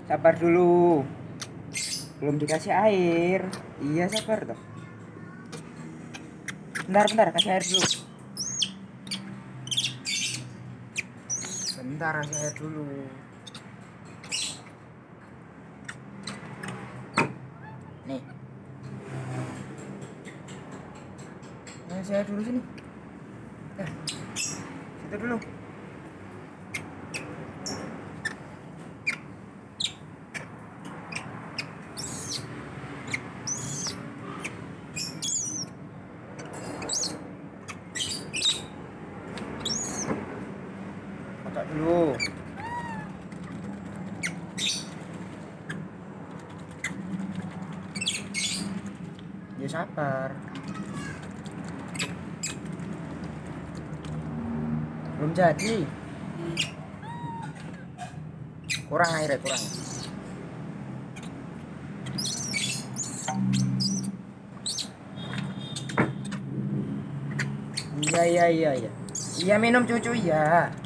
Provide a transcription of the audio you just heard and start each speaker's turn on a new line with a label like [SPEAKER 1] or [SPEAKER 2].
[SPEAKER 1] Sabar dulu. Belum dikasih air. Iya, sabar toh. Bentar, kasih air dulu. Bentar, kasih air dulu. Nih. Kasih air dulu sini. Situ dulu. Kocok dulu. Ya sabar. Belum jadi. Kurang airnya, kurang. Iya. Iya minum cucu ya.